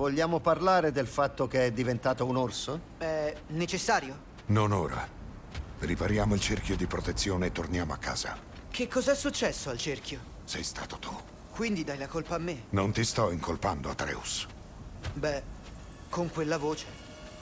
Vogliamo parlare del fatto che è diventato un orso? È necessario? Non ora. Ripariamo il cerchio di protezione e torniamo a casa. Che cos'è successo al cerchio? Sei stato tu. Quindi dai la colpa a me? Non ti sto incolpando, Atreus. Beh, con quella voce.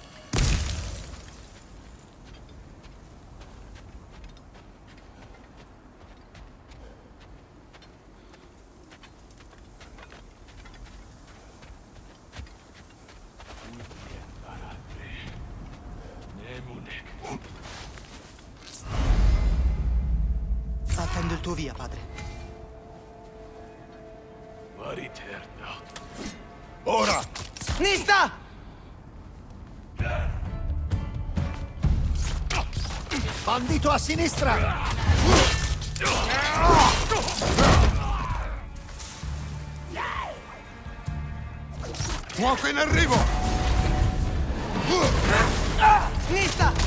Attendo il tuo via, padre. Ora! Nista! Bandito a sinistra! Fuoco in arrivo! Nista!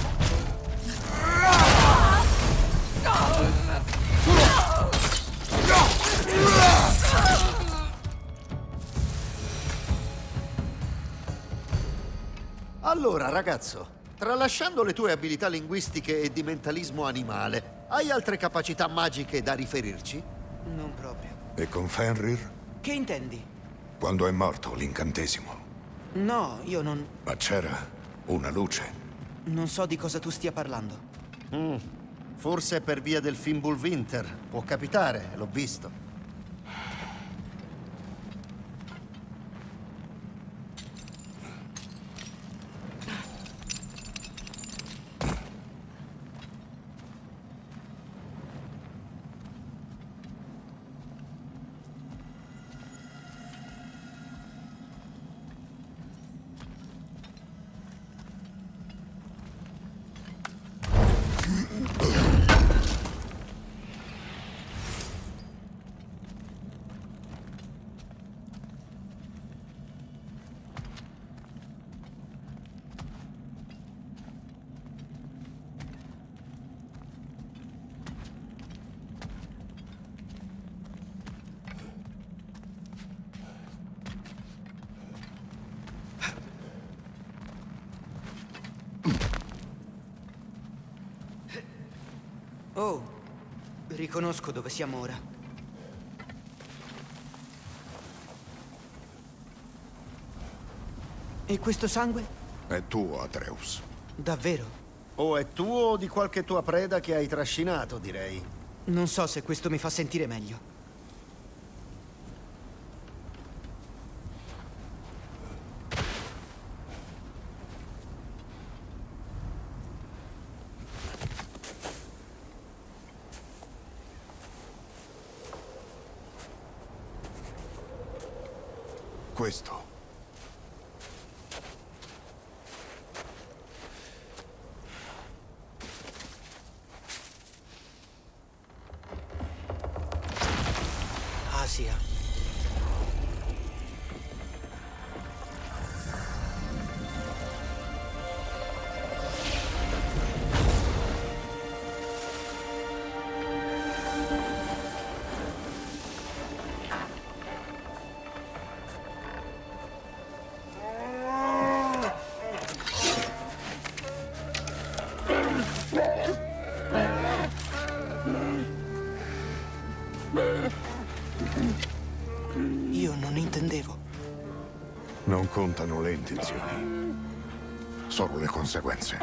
Allora, ragazzo, tralasciando le tue abilità linguistiche e di mentalismo animale, hai altre capacità magiche da riferirci? Non proprio. E con Fenrir? Che intendi? Quando è morto l'incantesimo. No, io non... Ma c'era una luce. Non so di cosa tu stia parlando. Forse per via del Fimbulwinter. Può capitare, l'ho visto. Oh, riconosco dove siamo ora. E questo sangue? È tuo, Atreus. Davvero? O è tuo o di qualche tua preda che hai trascinato, direi. Non so se questo mi fa sentire meglio. Questo. Asia. Io non intendevo. Non contano le intenzioni. Solo le conseguenze.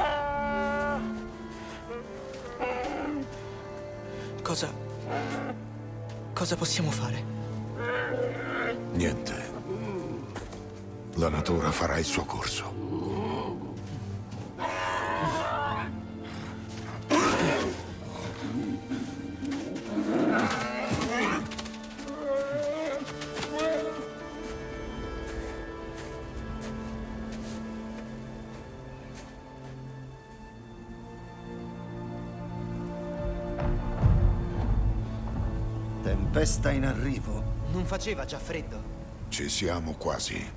Cosa possiamo fare? Niente. La natura farà il suo corso. Tempesta in arrivo. Non faceva già freddo? Ci siamo quasi.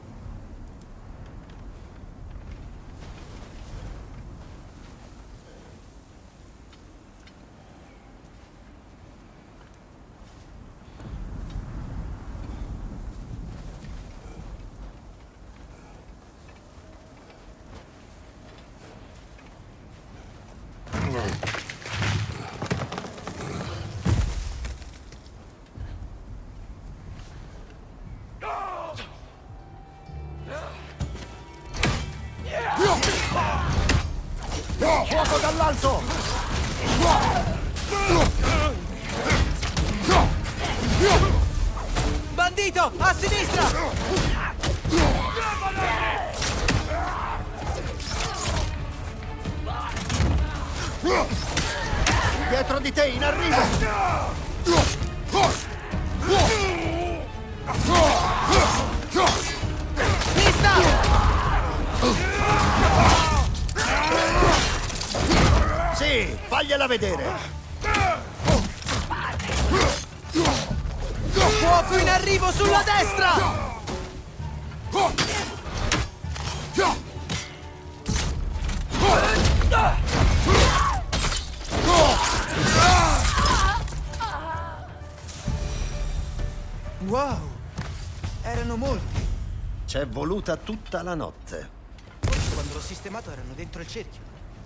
Fuoco dall'alto! Bandito! A sinistra! Dietro di te, in arrivo! Vista! Sì, fagliela vedere! Fuoco in arrivo sulla destra! Wow! Erano molti. C'è voluta tutta la notte. Forse quando l'ho sistemato erano dentro il cerchio.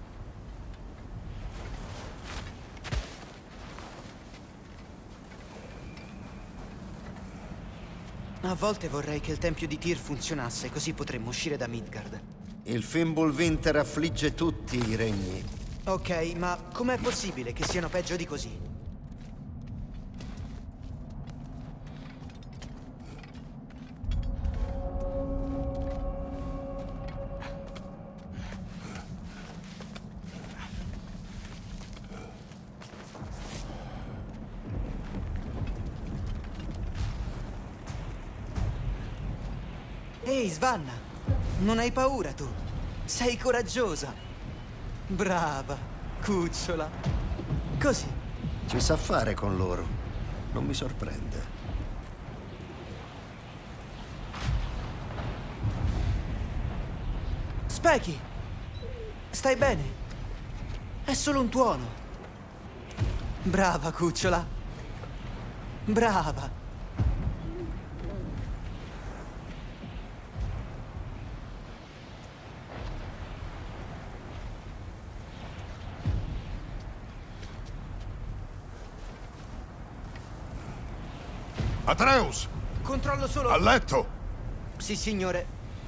A volte vorrei che il tempio di Tyr funzionasse, così potremmo uscire da Midgard. Il Fimbulwinter affligge tutti i regni. Ok, ma com'è possibile che siano peggio di così? Ehi, Svanna! Non hai paura tu? Sei coraggiosa! Brava, cucciola! Così. Ci sa fare con loro. Non mi sorprende. Specchi! Stai bene? È solo un tuono. Brava, cucciola! Brava! Atreus! Controllo solo... A letto! Sì, signore.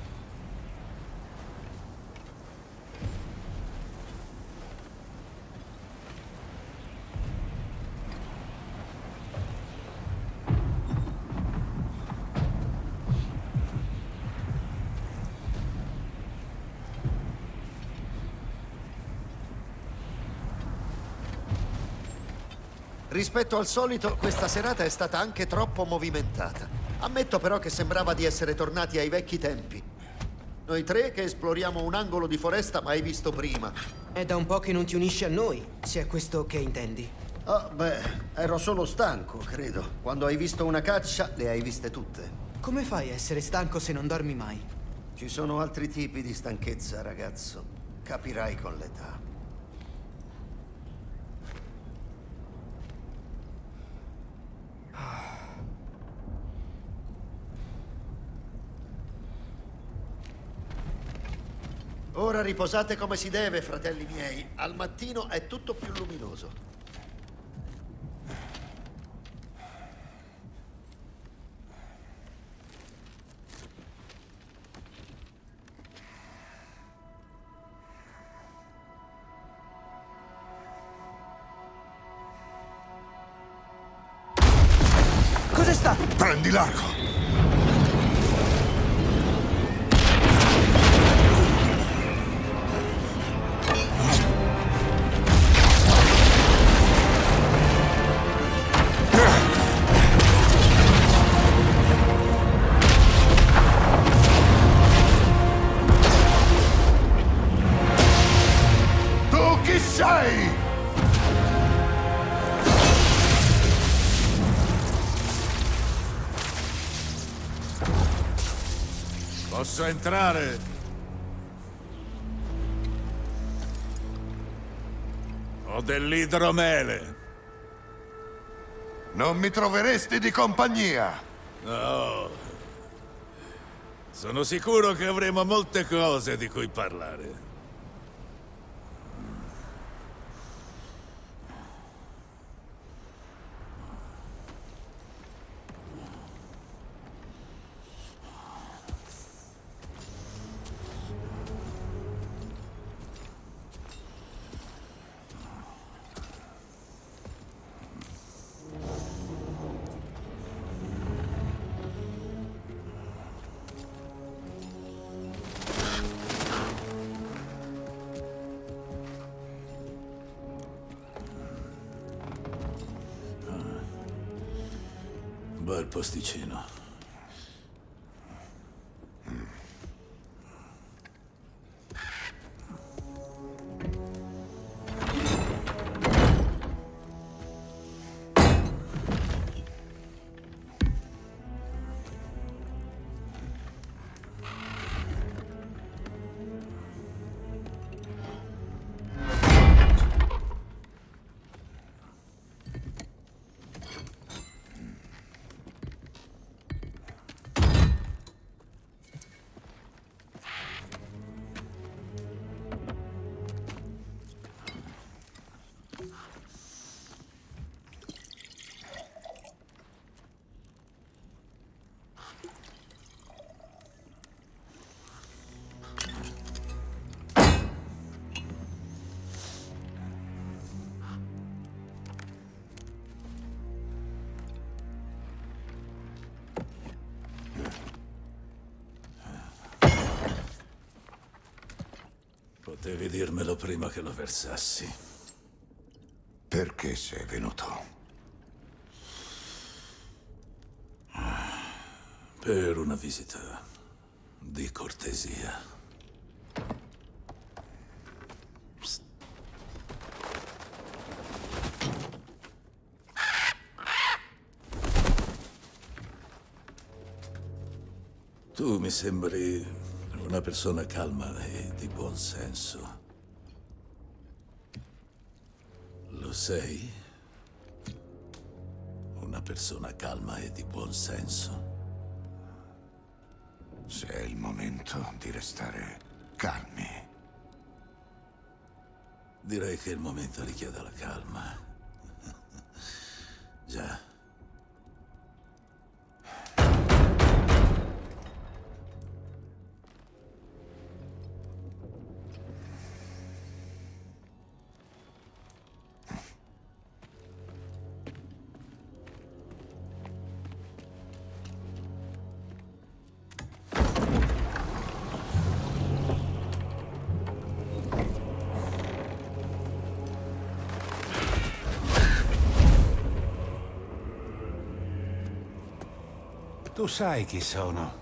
Rispetto al solito, questa serata è stata anche troppo movimentata. Ammetto però che sembrava di essere tornati ai vecchi tempi. Noi tre che esploriamo un angolo di foresta mai visto prima. È da un po' che non ti unisci a noi, se è questo che intendi. Oh, beh, ero solo stanco, credo. Quando hai visto una caccia, le hai viste tutte. Come fai a essere stanco se non dormi mai? Ci sono altri tipi di stanchezza, ragazzo. Capirai con l'età. Ora riposate come si deve, fratelli miei. Al mattino è tutto più luminoso. Cos'è stato? Prendi l'arco! Tu chi sei? Posso entrare? Ho dell'idromele. Non mi troveresti di compagnia. No. Sono sicuro che avremo molte cose di cui parlare. bel posticino. Potevi dirmelo prima che lo versassi. Perché sei venuto? Per una visita di cortesia. Tu mi sembri una persona calma e di buon senso. Lo sei? Una persona calma e di buon senso. Se è il momento di restare calmi. Direi che il momento richiede la calma. Già. Tu sai chi sono.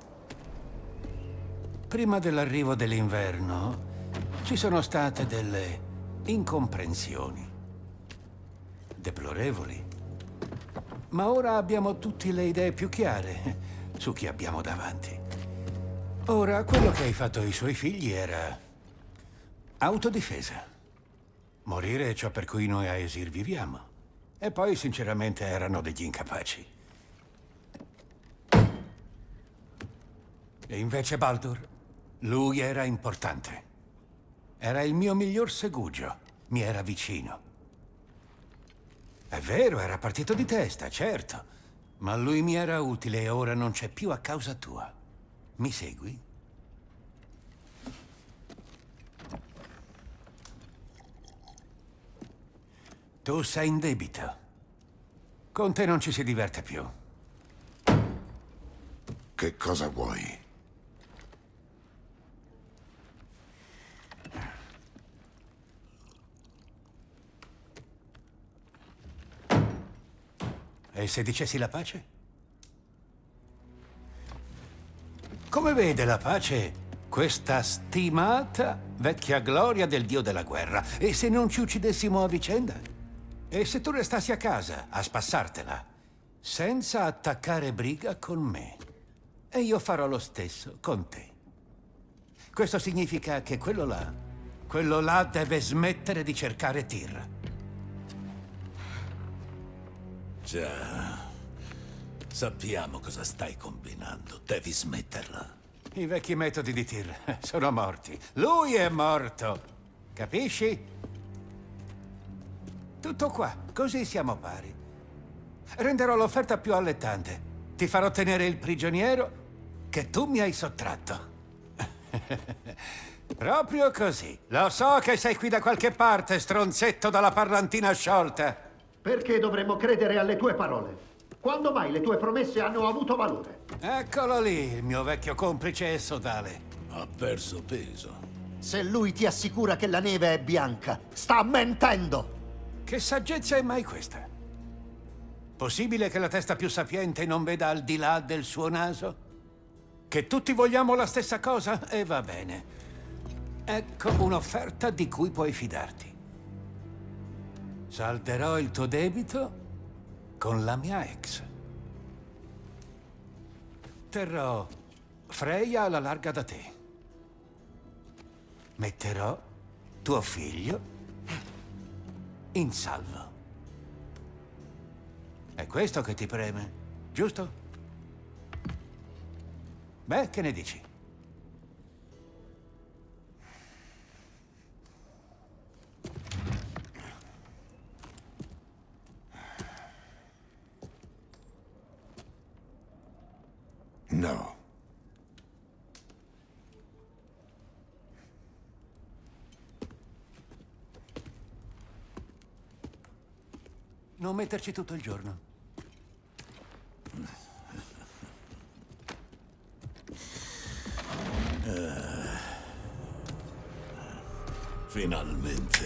Prima dell'arrivo dell'inverno ci sono state delle incomprensioni. Deplorevoli. Ma ora abbiamo tutte le idee più chiare su chi abbiamo davanti. Ora, quello che hai fatto ai suoi figli era autodifesa. Morire è ciò per cui noi a Aesir viviamo. E poi, sinceramente, erano degli incapaci. E invece Baldur, lui era importante. Era il mio miglior segugio, mi era vicino. È vero, era partito di testa, certo, ma lui mi era utile e ora non c'è più a causa tua. Mi segui? Tu sei in debito. Con te non ci si diverte più. Che cosa vuoi? E se dicessi la pace? Come vede la pace questa stimata vecchia gloria del dio della guerra? E se non ci uccidessimo a vicenda? E se tu restassi a casa a spassartela, senza attaccare briga con me? E io farò lo stesso con te. Questo significa che quello là deve smettere di cercare Tyr. Già. Sappiamo cosa stai combinando. Devi smetterla. I vecchi metodi di Tyr sono morti. Lui è morto. Capisci? Tutto qua. Così siamo pari. Renderò l'offerta più allettante. Ti farò tenere il prigioniero che tu mi hai sottratto. Proprio così. Lo so che sei qui da qualche parte, stronzetto dalla parlantina sciolta. Perché dovremmo credere alle tue parole? Quando mai le tue promesse hanno avuto valore? Eccolo lì, il mio vecchio complice e sodale. Ha perso peso. Se lui ti assicura che la neve è bianca, sta mentendo! Che saggezza è mai questa? Possibile che la testa più sapiente non veda al di là del suo naso? Che tutti vogliamo la stessa cosa? E va bene. Ecco un'offerta di cui puoi fidarti. Salderò il tuo debito con la mia ex. Terrò Freya alla larga da te. Metterò tuo figlio in salvo. È questo che ti preme, giusto? Beh, che ne dici? No. Non metterci tutto il giorno. Finalmente.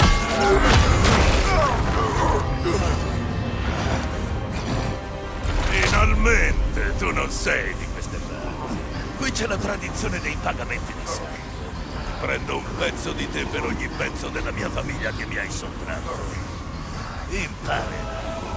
Finalmente! Tu non sei di queste parti. Qui c'è la tradizione dei pagamenti di sangue. Prendo un pezzo di te per ogni pezzo della mia famiglia che mi hai sottratto. Impara.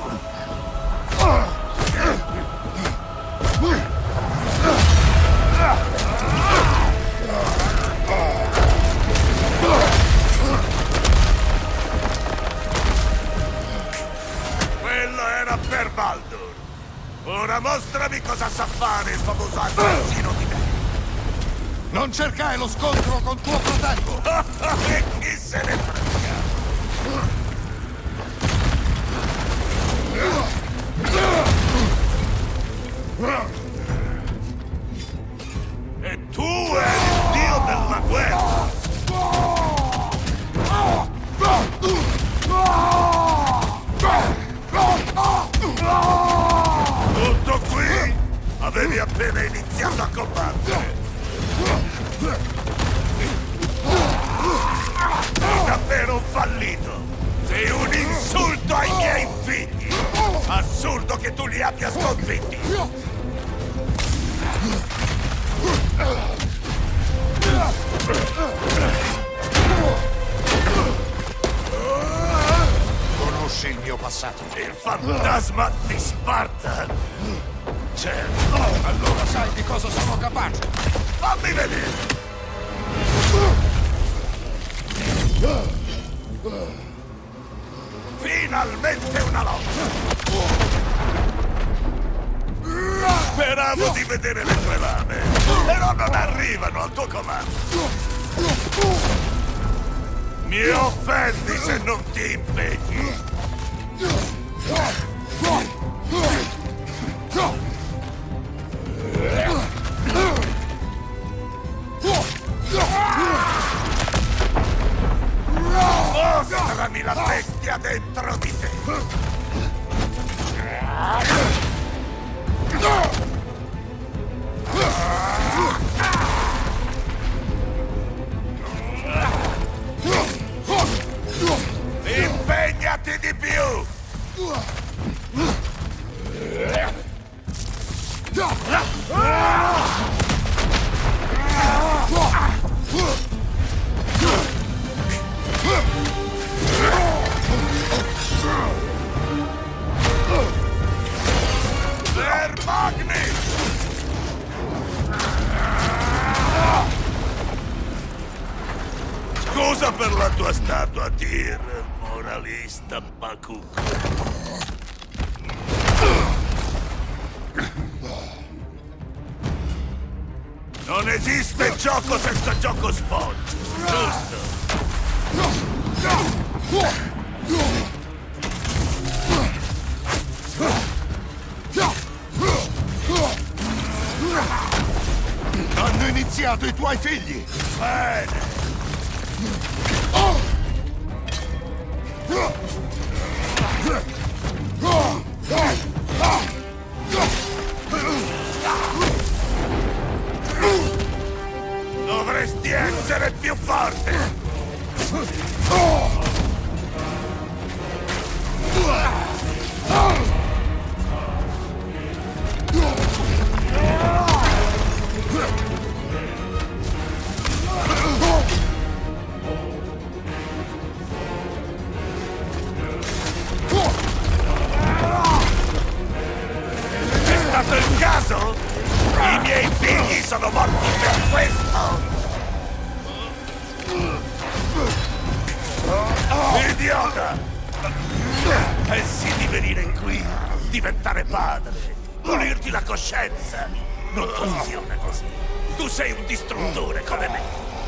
Quello era per Baldur. Ora mostrami cosa sa fare il famoso assassino di me. Non cercare lo scontro con tuo fratello! E chi se ne frega? E tu eri il dio della guerra! Tutto qui? Avevi appena iniziato a combattere! Sei davvero un fallito! Sei un insulto ai miei figli! Assurdo che tu li abbia sconfitti! Conosci il mio passato. Il fantasma di Sparta! Certo! Allora sai di cosa sono capace. Fammi vedere! Finalmente una lotta! Speravo di vedere le tue lame, però non arrivano al tuo comando. Mi offendi se non ti impegni. Mostrami la bestia dentro di te! Impegnati di più! Magni! Scusa per la tua statua, Tyr, moralista Bakuk. Non esiste gioco senza gioco sport, giusto? Hanno iniziato i tuoi figli! Bene! Dovresti essere più forte! diventare padre, pulirti la coscienza. Non funziona così. Tu sei un distruttore come me.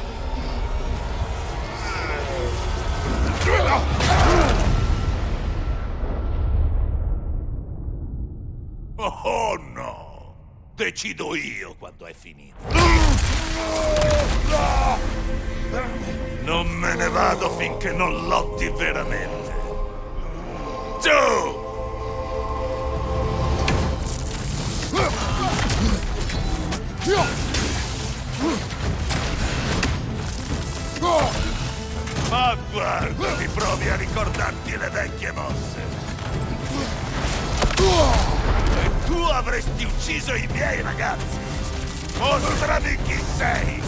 Oh no! Decido io quando è finito. Non me ne vado finché non lotti veramente. Giù! Ma guarda, mi provi a ricordarti le vecchie mosse. E tu avresti ucciso i miei ragazzi. Mostrami chi sei.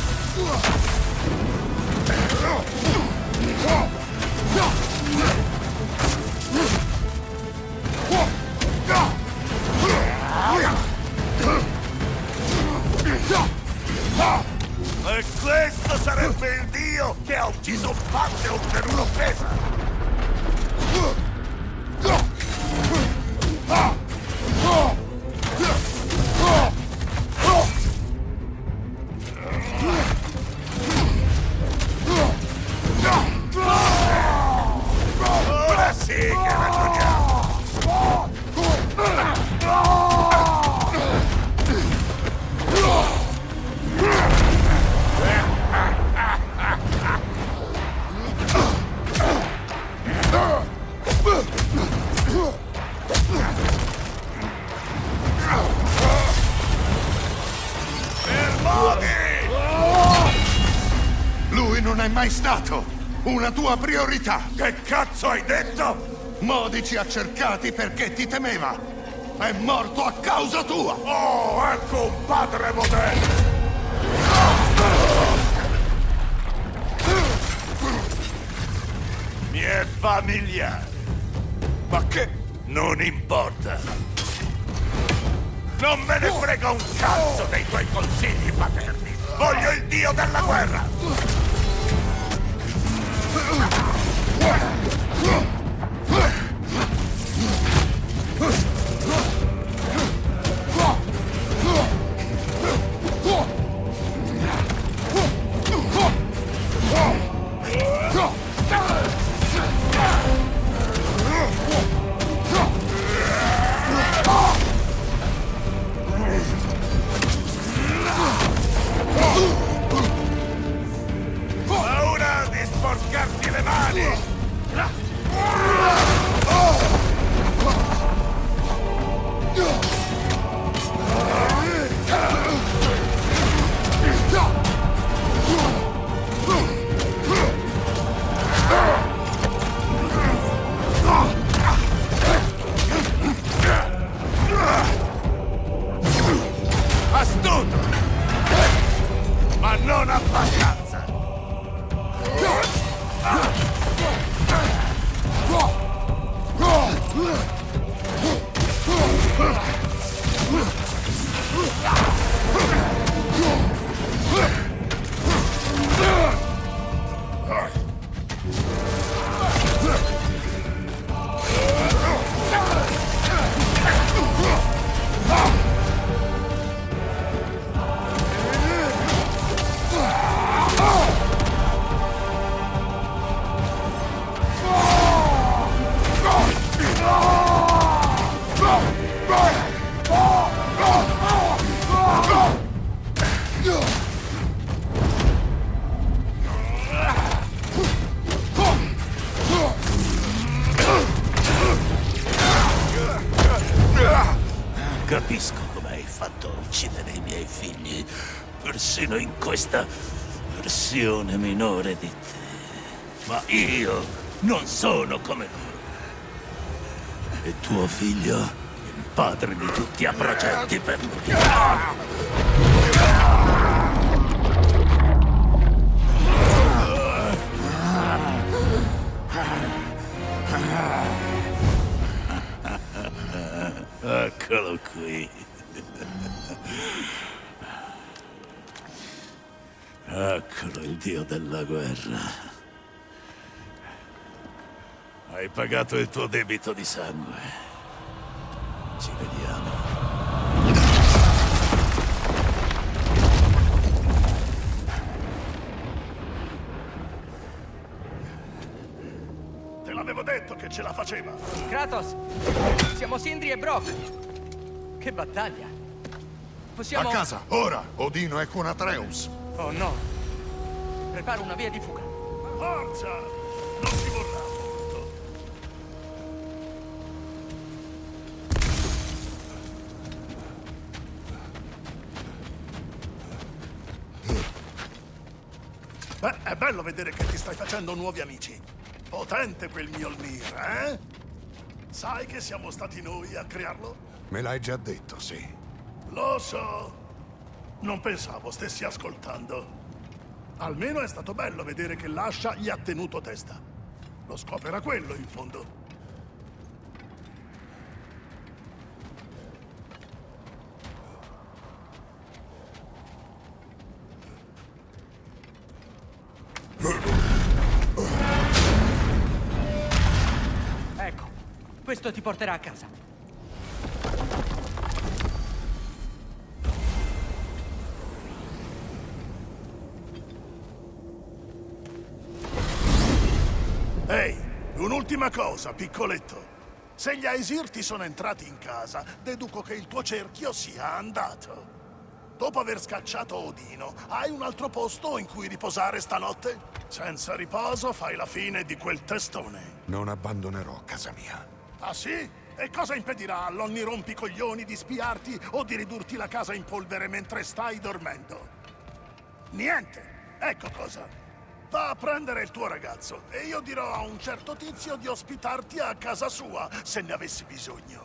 E questo sarebbe il dio che ha ucciso un Pantheon per un'offesa! Ora sì che ragioniamo! Lui non è mai stato una tua priorità. Che cazzo hai detto? Modi ci ha cercati perché ti temeva. È morto a causa tua. Oh, ecco un padre modello! Mi è familiare. Ma che? Non importa. Non me ne frega un cazzo dei tuoi consigli paterni. Voglio il dio della guerra. Paura di sporcarti le mani! Astuto! Ma non abbastanza! Capisco come hai fatto a uccidere i miei figli, persino in questa versione minore di te. Ma io non sono come loro. E tuo figlio, il padre di tutti, ha progetti per lui. Eccolo qui. Eccolo il dio della guerra. Hai pagato il tuo debito di sangue. Ci vediamo. Te l'avevo detto che ce la faceva. Kratos! Siamo Sindri e Brok! Che battaglia! Possiamo... A casa, ora! Odino è con Atreus. Oh no! Preparo una via di fuga. Forza! Non ci vorrà molto. Beh, è bello vedere che ti stai facendo nuovi amici. Potente quel Mjolnir, eh? Sai che siamo stati noi a crearlo? Me l'hai già detto, sì. Lo so. Non pensavo stessi ascoltando. Almeno è stato bello vedere che l'ascia gli ha tenuto testa. Lo scopo era quello, in fondo. Ecco, questo ti porterà a casa. Ehi, un'ultima cosa, piccoletto. Se gli Aesir ti sono entrati in casa, deduco che il tuo cerchio sia andato. Dopo aver scacciato Odino, hai un altro posto in cui riposare stanotte? Senza riposo fai la fine di quel testone. Non abbandonerò casa mia. Ah sì? E cosa impedirà all'onnirompicoglioni di spiarti o di ridurti la casa in polvere mentre stai dormendo? Niente! Ecco cosa. Va a prendere il tuo ragazzo e io dirò a un certo tizio di ospitarti a casa sua se ne avessi bisogno.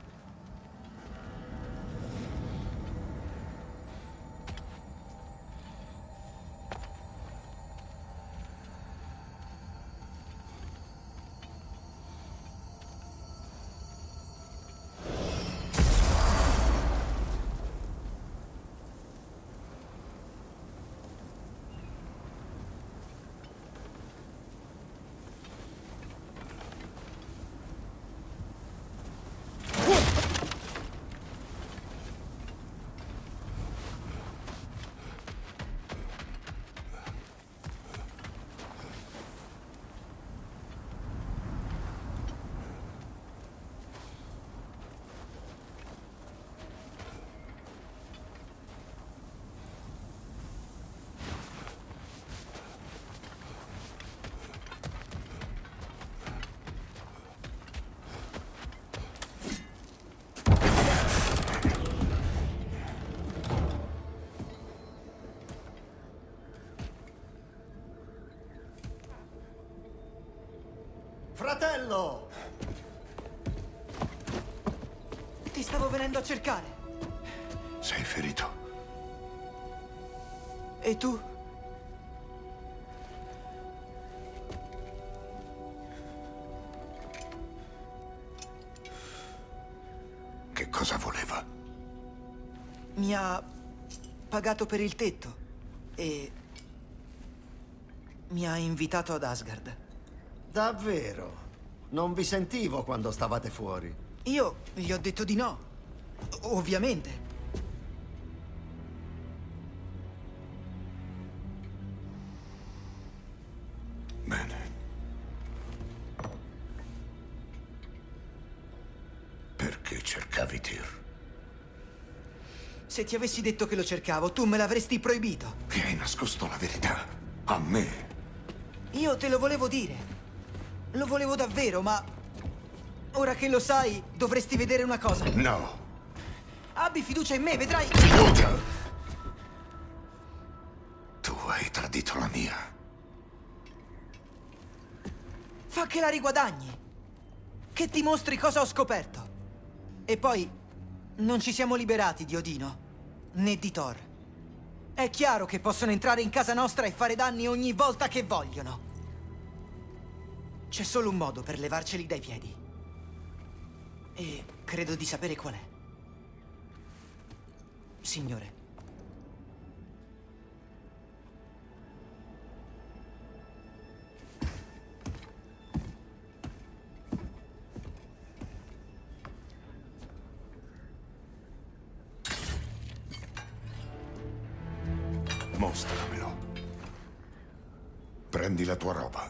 Fratello! Ti stavo venendo a cercare. Sei ferito. E tu? Che cosa voleva? Mi ha pagato per il tetto e mi ha invitato ad Asgard. Davvero? Non vi sentivo quando stavate fuori. Io gli ho detto di no. Ovviamente. Bene. Perché cercavi Tyr? Se ti avessi detto che lo cercavo, tu me l'avresti proibito. Mi hai nascosto la verità. A me. Io te lo volevo dire. Lo volevo davvero, ma ora che lo sai, dovresti vedere una cosa. No. Abbi fiducia in me, vedrai. Fiducia! Tu hai tradito la mia. Fa che la riguadagni. Che ti mostri cosa ho scoperto. E poi, non ci siamo liberati di Odino, né di Thor. È chiaro che possono entrare in casa nostra e fare danni ogni volta che vogliono. C'è solo un modo per levarceli dai piedi. E credo di sapere qual è. Signore. Prendi la tua roba.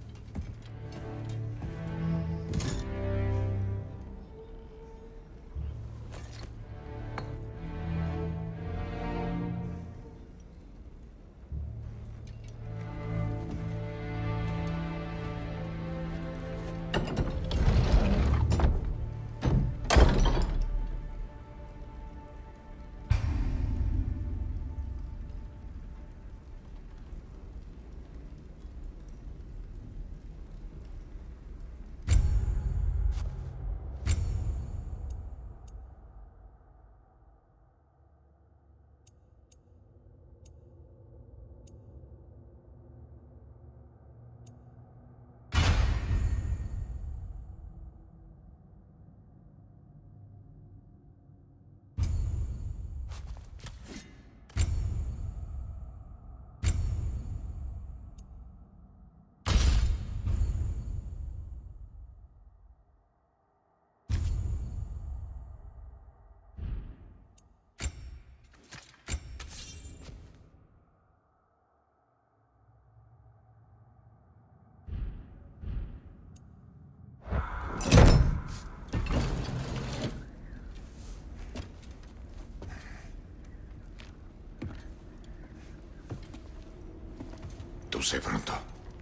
Tu sei pronto?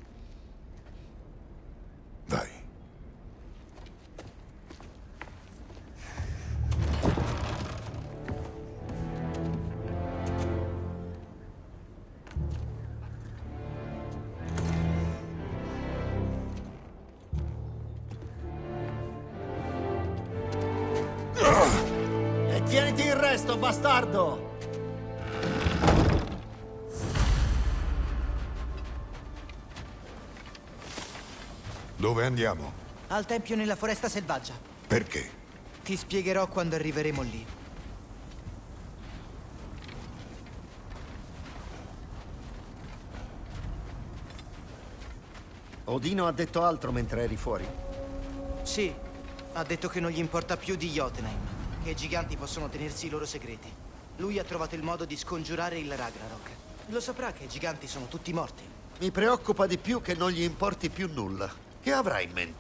Vai. E tieniti il resto, bastardo! Dove andiamo? Al tempio nella foresta selvaggia. Perché? Ti spiegherò quando arriveremo lì. Odino ha detto altro mentre eri fuori. Sì, ha detto che non gli importa più di Jotunheim, che i giganti possono tenersi i loro segreti. Lui ha trovato il modo di scongiurare il Ragnarok. Lo saprà che i giganti sono tutti morti. Mi preoccupa di più che non gli importi più nulla. Che avrai in mente?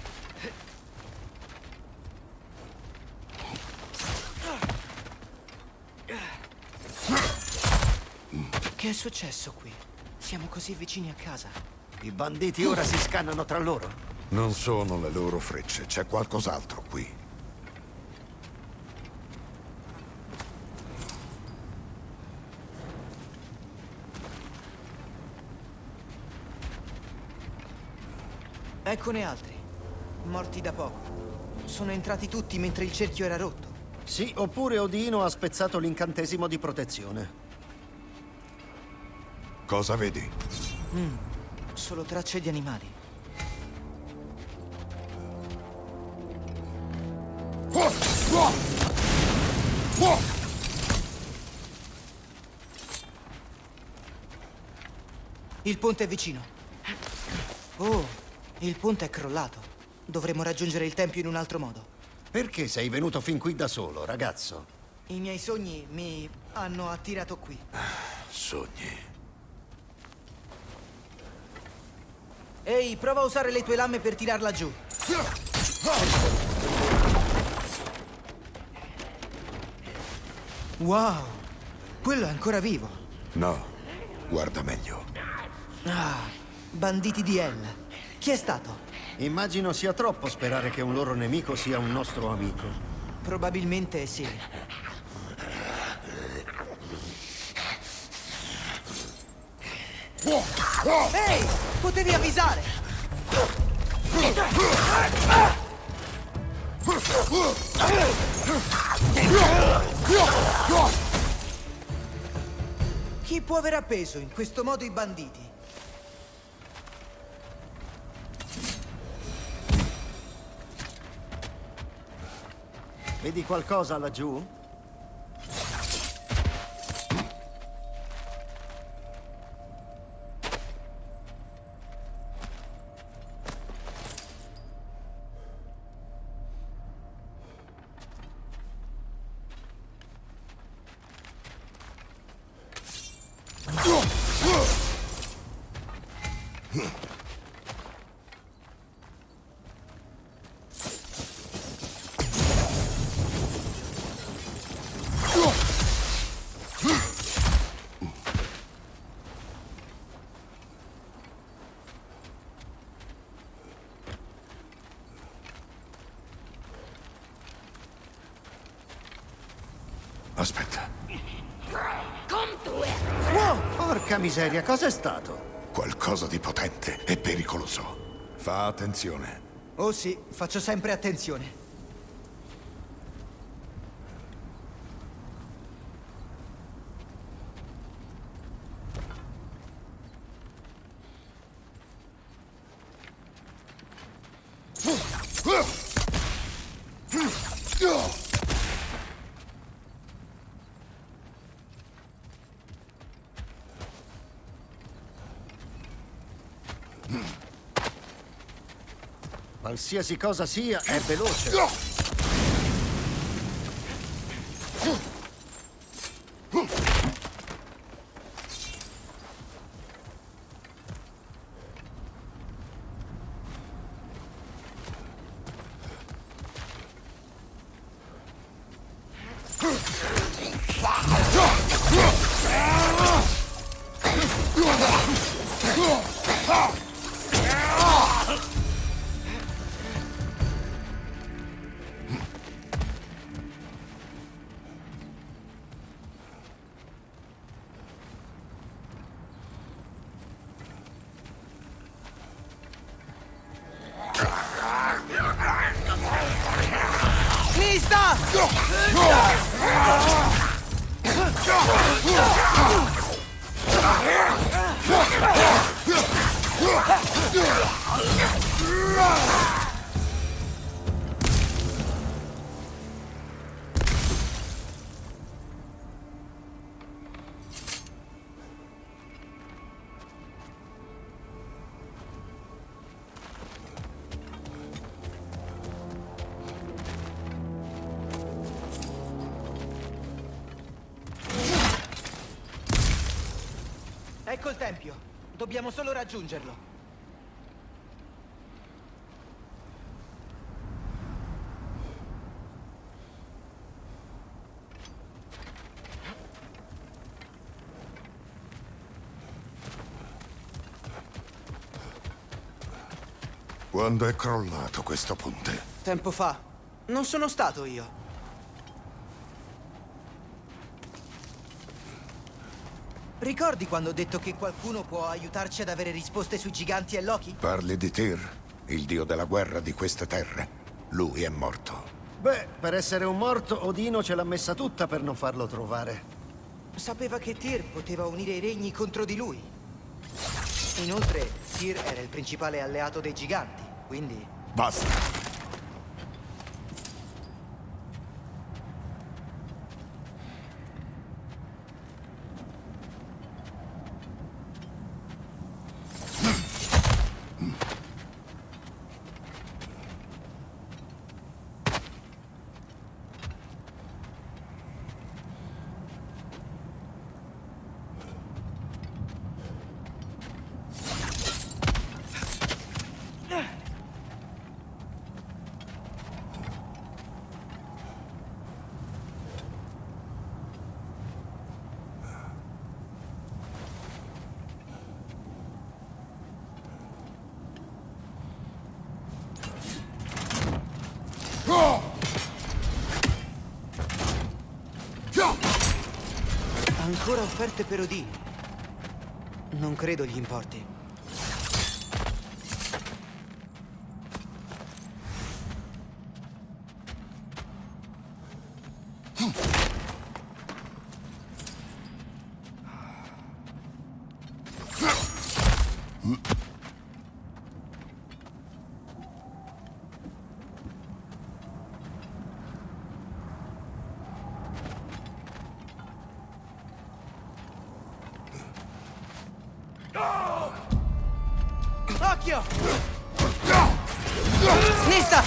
Che è successo qui? Siamo così vicini a casa. I banditi ora si scannano tra loro. Non sono le loro frecce, c'è qualcos'altro qui. Eccone altri, morti da poco. Sono entrati tutti mentre il cerchio era rotto. Sì, oppure Odino ha spezzato l'incantesimo di protezione. Cosa vedi? Solo tracce di animali. Il ponte è vicino. Oh, il ponte è crollato. Dovremmo raggiungere il tempio in un altro modo. Perché sei venuto fin qui da solo, ragazzo? I miei sogni mi hanno attirato qui. Sogni. Ehi, prova a usare le tue lame per tirarla giù. Wow, quello è ancora vivo. No, guarda meglio. Ah, banditi di Hell. Chi è stato? Immagino sia troppo sperare che un loro nemico sia un nostro amico. Probabilmente sì. Ehi, potevi avvisare! Chi può aver appeso in questo modo i banditi? Vedi qualcosa laggiù? Aspetta, Wow, porca miseria, cos'è stato? qualcosa di potente e pericoloso. Fa attenzione. Oh sì, faccio sempre attenzione. Qualsiasi cosa sia, è veloce. Nista! Ecco il tempio. Dobbiamo solo raggiungerlo. Quando è crollato questo ponte? Tempo fa. Non sono stato io. Ricordi quando ho detto che qualcuno può aiutarci ad avere risposte sui giganti e Loki? Parli di Tyr, il dio della guerra di queste terre. Lui è morto. Beh, per essere un morto, Odino ce l'ha messa tutta per non farlo trovare. Sapeva che Tyr poteva unire i regni contro di lui. Inoltre, Tyr era il principale alleato dei giganti, quindi... Basta. Ancora offerte per Odino. Non credo gli importi. Occhio! Nista!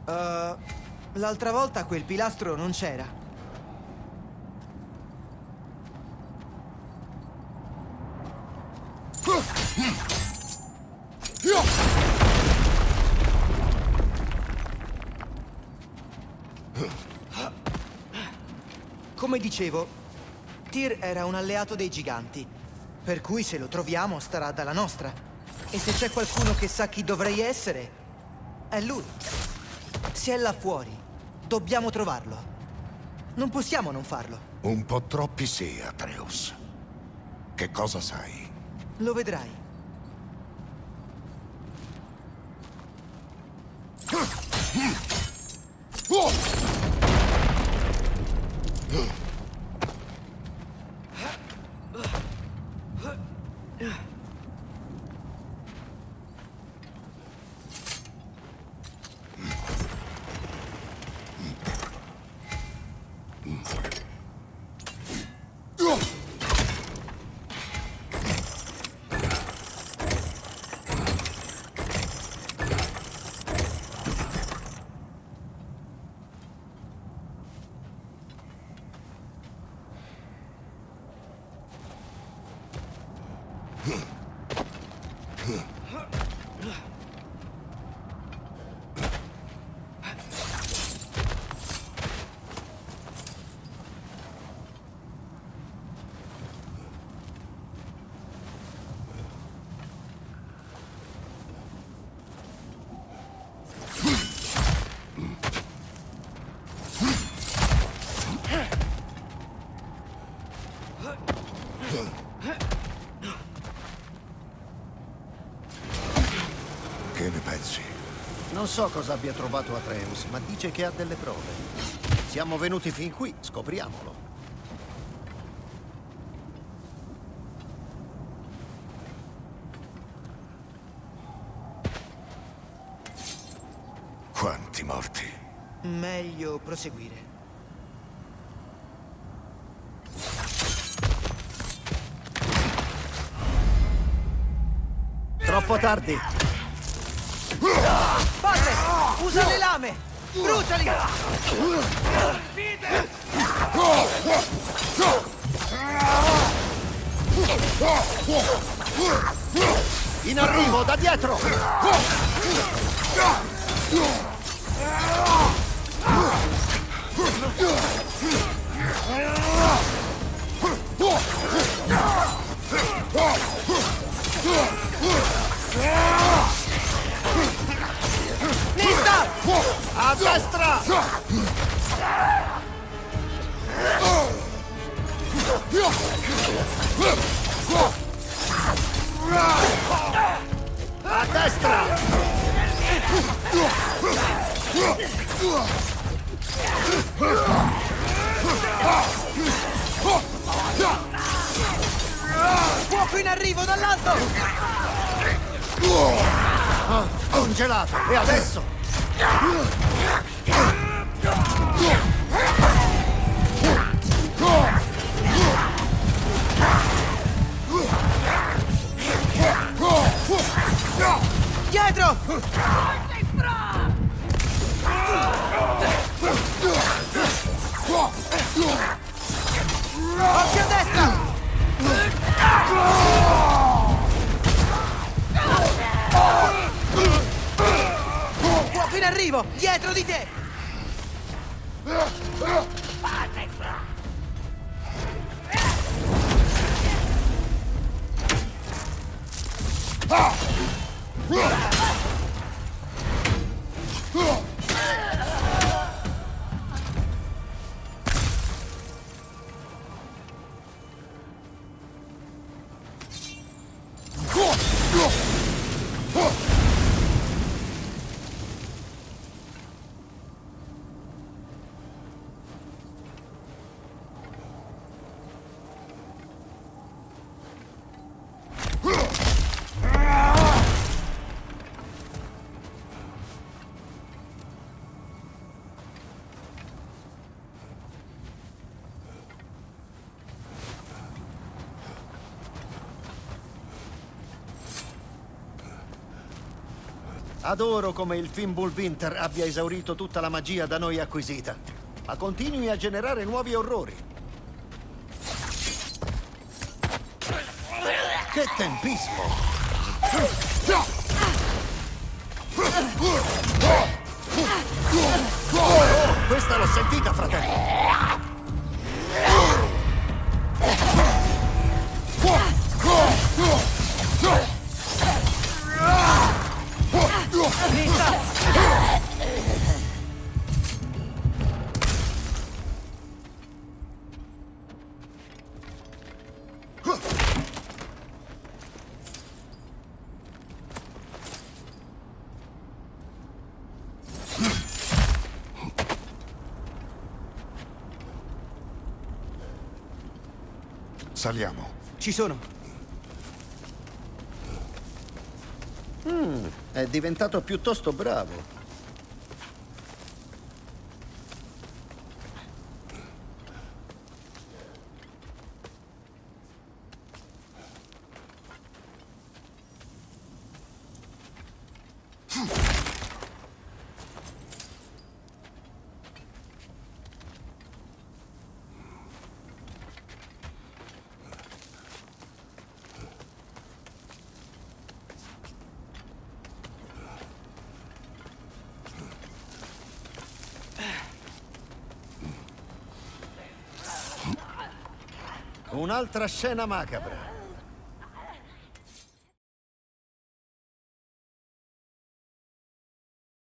L'altra volta quel pilastro non c'era. Come dicevo, Tyr era un alleato dei giganti, per cui se lo troviamo starà dalla nostra. E se c'è qualcuno che sa chi dovrei essere, è lui. Se è là fuori, dobbiamo trovarlo. Non possiamo non farlo. Un po' troppi sì, Atreus. Che cosa sai? Lo vedrai. Che ne pensi? Non so cosa abbia trovato Atreus, ma dice che ha delle prove. Siamo venuti fin qui, scopriamolo. Quanti morti? Meglio proseguire. Troppo tardi. Padre, usa le lame! Bruciali! In arrivo, da dietro! Nista! A destra! A destra! Fuoco in arrivo dall'alto! Congelato! E adesso? Dietro! Occhio a destra! Fuoco in arrivo! Dietro di te! Adoro come il Fimbulwinter abbia esaurito tutta la magia da noi acquisita, ma continui a generare nuovi orrori. Che tempismo! Oh, questa l'ho sentita, fratello! Saliamo. Ci sono. È diventato piuttosto bravo. Un'altra scena macabra.